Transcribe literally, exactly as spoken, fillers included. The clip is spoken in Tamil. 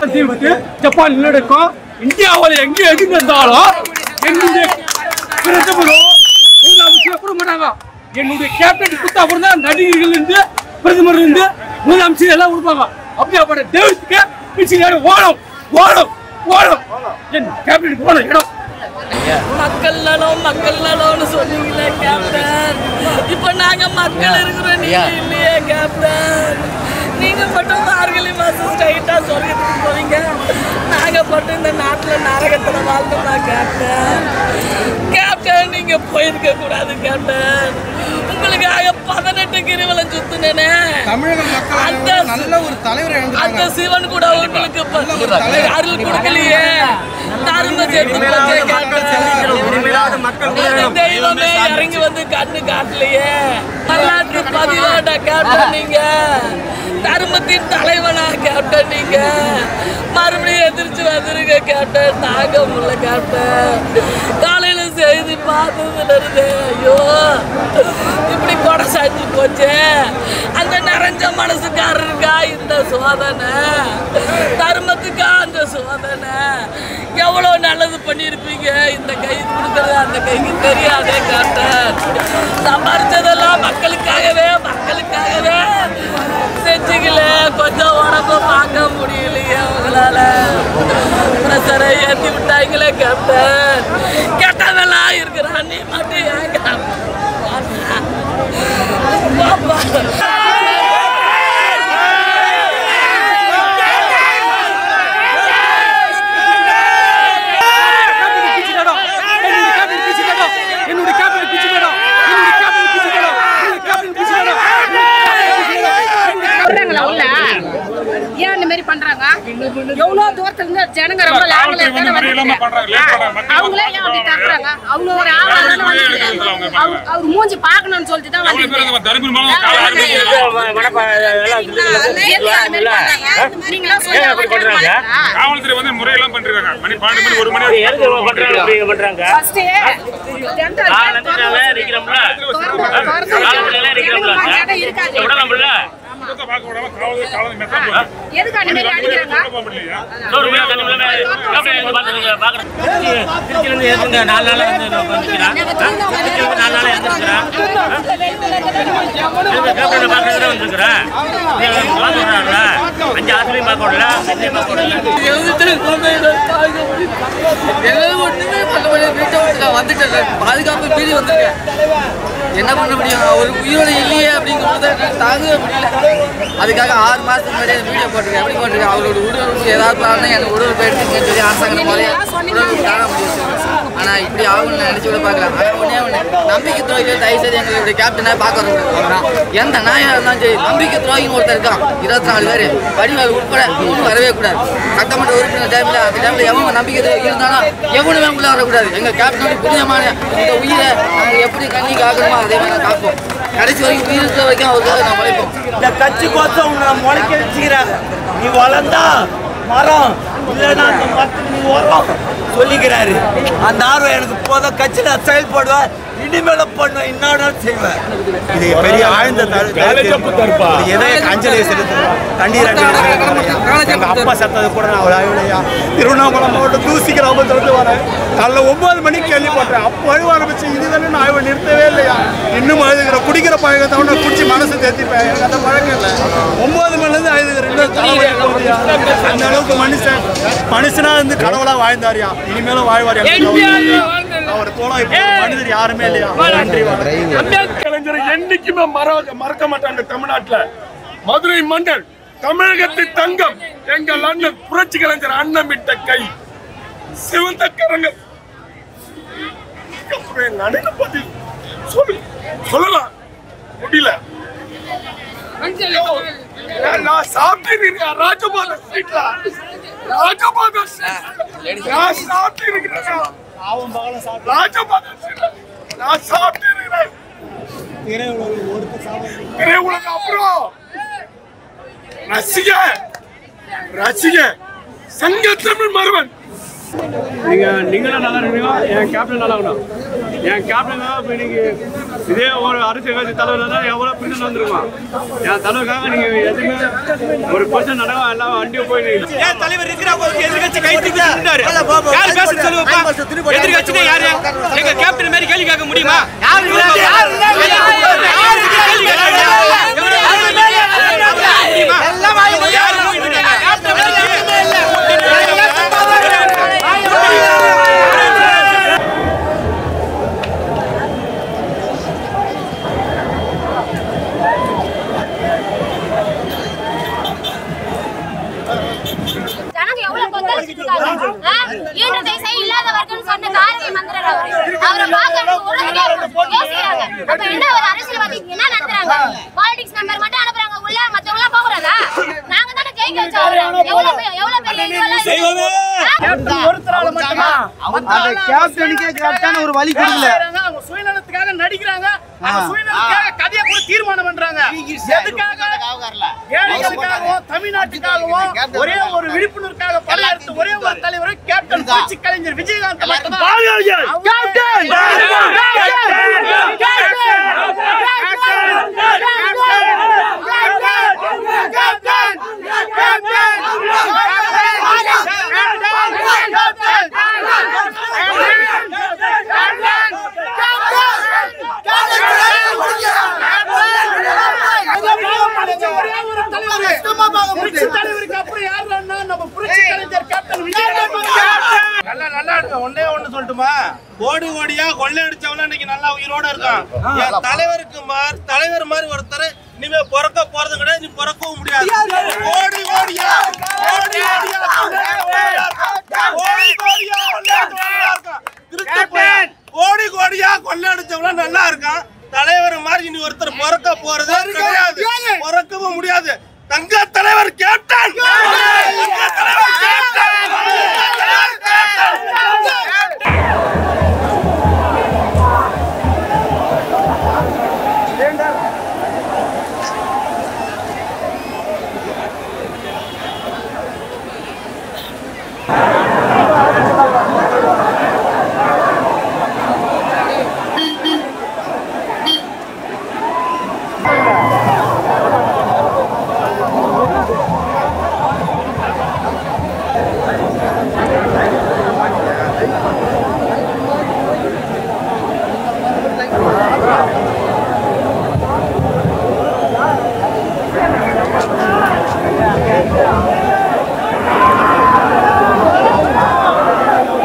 தீவுக்கு ஜப்பான் நிலநடுக்கம் இந்தியாவில் எங்கே எங்கிருந்தாலும் என்னுடைய பிரதமரோ முதலமைச்சர் கொடுக்க மாட்டாங்க. என்னுடைய கேப்டன் கொடுத்தா கூட தான் நடிகர்கள் இருந்து பிரதமர் இருந்து முதலமைச்சர் எல்லாம் கொடுப்பாங்க. அப்படியாப்பட்ட தெய்வத்துக்கு பிடிச்சி ஓடும் ஓடும் ஓடும் என் கேப்டன் போன இடம். மக்கள் நலம் மக்கள் நலம்னு சொன்னீங்களே கேப்டன், இப்ப நாங்க மக்கள் இருக்கிறோம், நீங்க இல்லையே கேப்டன். நீங்க மட்டும் மார்கழி மாசம் ஸ்ட்ரைட்டா சொர்க்கத்துக்கு போவீங்க, நாங்க மட்டும் இந்த நாட்டுல நரகத்துல வாழ்ந்தோம்னா கேப்டன். கேப்டன் நீங்க போயிருக்க கூடாது கேப்டன். உங்களுக்காக பதினெட்டு கிரிவலம் சுத்துனேனே, அந்த அந்த சிவன் கூட உங்களுக்கு அருள் கொடுக்கலையே, தரும சேர்த்து தெய்வமே இறங்கி வந்து கண்ணு காட்டலையே. வரலாற்று பதிவாடா கேப்டன் நீங்க, தர்மத்தின் தலைவனா கேப்டன் நீங்க. மறுபடியும் எதிர்த்து வந்துருங்க கேப்டன், தாங்க முடியல கேப்டன். காலையில செய்தி பார்த்ததுல இருந்து ஐயோ இப்படி கொடை சாஞ்சி போச்சு. அந்த நிறைஞ்ச மனசுக்காரருக்கா இந்த சோதனை, தர்மத்துக்கா அந்த சோதனை. எவ்வளவு நல்லது பண்ணிருப்பீங்க, இந்த கை கொடுக்கறது அந்த கைக்கு தெரியாதே கேப்டன். சம்பாரிச்சதெல்லாம் மக்களுக்காகவே மக்களுக்காகவே செஞ்சுக்கல, கொஞ்சம் உடம்ப பார்க்க முடியலையே உங்களால. பிரஷரை ஏற்றி விட்டாங்களே கேப்டன். கெட்டதெல்லாம் இருக்கிறான், நீ மட்டும் ஏங்க பாப்பா. ஏன் இந்த மாதிரி பண்றாங்க? எவ்வளவு தூரத்துல இருந்து ஜனங்க ரொம்ப லாங்ல அவங்களே ஏன் அப்படி தட்டுறாங்க? அவங்க ஒரு அவர் மூஞ்சி பாக்கணும்னு சொல்லிட்டு தான் காவல்துறை வந்து முறையெல்லாம் பண்றாங்க. மணி பன்னெண்டு மணி ஒரு மணி பண்றாங்க. பாதுகாப்பு மீறி வந்திருக்கேன், என்ன பண்ண முடியும்? ஒரு உயிரோட இல்லையே அப்படிங்கிறது தாங்கவே முடியல. அதுக்காக ஆறு மாசத்துக்கு முன்னாடியே வீடியோ போட்டிருக்கேன். எப்படி போட்டிருக்கேன்? அவரோட உடலுக்கு ஏதாவது பிளான் எனக்கு உடல் போயிடுச்சுன்னு சொல்லி அரசாங்கம் போதே உடலுக்கு காண முடியும். ஆனால் இப்படி ஆகும்னு நினைச்சு கூட பார்க்கலாம். ஆனால் ஒன்றே ஒன்று, நம்பிக்கை துரோகிகள் தயவு செய்து எங்களுடைய கேப்டனாக பார்க்க வரக்கூடாது. எந்த நாயாக இருந்தாலும் சரி, நம்பிக்கை துரோகின்னு ஒருத்தர் இருக்கான். இருபத்தி நாலு பேர் வடிவால் உட்பட ஒன்றும் வரவே கூடாது. சட்டமன்ற உறுப்பினர் டைமில் அந்த டைமில் எவன் நம்பிக்கை துரோகி இருந்தாலும் எவனுமே உள்ள வரக்கூடாது. எங்கள் கேப்டனுடைய புனிதமான இந்த உயிரை நாங்கள் எப்படி கண்ணிக்கு ஆகணுமோ அதே மாதிரி காப்போம். கடைசி வரைக்கும் உயிர் இருக்கிற வரைக்கும் அவருக்காக நான் உழைப்போம். இந்த கட்சி கோசம் உன்னை முளைக்க வச்சுக்கிறேன். நீ வளர்ந்தா மரம் இல்லைன்னா அந்த மரத்துக்கு நீ உரம் சொல்லிக்கிறாரு. அந்த ஆர்வம் எனக்கு போதும். கட்சியில் செயல்படுவேன், இனிமேல பண்ணுவேன், இன்னொரு செய்வேன். இது பெரிய ஆழ்ந்த எதை அஞ்சலி செலுத்துவோம். கண்ணீர் எங்கள் அப்பா செத்தது கூட நான் அழுவலையா. திருவண்ணாமலை மாவட்டம் தூசி கிராமத்திலிருந்து வரேன். காலைல ஒன்பது மணிக்கு கேள்விப்பட்டேன். அப்போ அழுவ ஆரம்பிச்சு. இதுதானே நான் அழுவ நிறுத்தவே இல்லையா. இன்னும் அழுதுகிற குடிக்கிற பழக்கத்தை ஒன்று குடிச்சு மனசு தேத்திப்பேன். எனக்கு அந்த பழக்கம் இல்லை. ஒன்பது மணிலேருந்து அழுதுகிறேன். அந்த அளவுக்கு மனுஷன் மனுஷனா இருந்து கடவுளா வாழ்ந்தாரியா, இனிமேலும் வாழ்வாரியா. அவர் தோழா மனிதர் யாருமே இல்லையா. நன்றி. கலைஞரை என்னைக்குமே மறக்க மாட்டாங்க தமிழ்நாட்டுல. மதுரை மண்டல் தமிழகத்தின் தங்கம் எங்கள் அண்ணன் புரட்சி கலைஞர் அண்ணமிட்ட கை சிவந்த கரங்கள். பத்தி சொல்லலாம் முடியல. நான் சாப்பிட்டு ராஜபாத ஸ்ட்ரீட்ல ராஜபாத நான் சாப்பிட்டு இருக்கிறேன். ராஜபாத நான் சாப்பிட்டு இருக்கிறேன். திரையுலகம் அப்புறம் ரசிக ரசிக சங்க தமிழ் மருவன். நீங்க நீங்களும் நல்லா இருக்கீங்க, என் கேப்டன் நல்லா இருக்கணும். என் கேப்டன் இன்னைக்கு இதே ஒரு அரசியல் கட்சி தலைவர் தான் எவ்வளவு பிரச்சனை வந்துருக்கும். என் தலைவருக்காக நீங்க எதுவுமே ஒரு பிரச்சனை நடக்கும் எல்லாம் வண்டியை போய் ஏன் தலைவர் இருக்கிற எதிர்கட்சி கை தூக்கி நின்றாரு. யார் பேச சொல்லுவா? எதிர்கட்சினா யாரு? எங்க கேப்டன் மாதிரி கேள்வி கேட்க முடியுமா? ஒரு வழி கொடுக்கல. சுயநலத்துக்காக நடிக்கிறாங்க. சுயநலத்துக்காக கதையை கூட தீர்மானம் பண்றாங்க. ஏழைகளுக்காகவும் தமிழ்நாட்டுக்காகவும் ஒரே ஒரு விழிப்புணர்வுக்காக பணியாற்ற ஒரே ஒரு தலைவர் கேப்டன் புரட்சி கலைஞர் விஜயகாந்த் மட்டும்தான். கோடி கோடியா கொள்ளையடிச்சவன இன்னைக்கு நல்லா உயிரோட இருக்கான். என் தலைவருக்கு மார் தலைவர் மாதிரி ஒருத்தர் இனிமே பிறக்க போறது கிடையாது. நீ பிறக்கவும் முடியாது. கோடி கோடியா கோடி கோடியா கோடி கோடியா கொள்ளையடிச்சவன நல்லா இருக்கான். தலைவர் மாதிரி இனி ஒருத்தர் பிறக்க போறது கிடையாது. பிறக்கவும் முடியாது. தங்க தலைவர் கேப்டன் தங்க தலைவர் கேப்டன் Hey!